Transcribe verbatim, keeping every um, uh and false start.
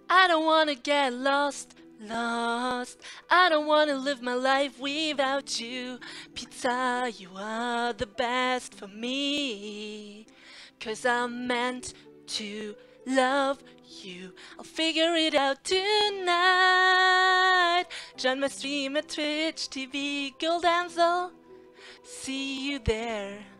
I don't wanna get lost, lost. I don't wanna live my life without you. Pizza, you are the best for me. Cause I'm meant to love you. I'll figure it out tonight. Join my stream at Twitch T V, Gold Ansel. See you there.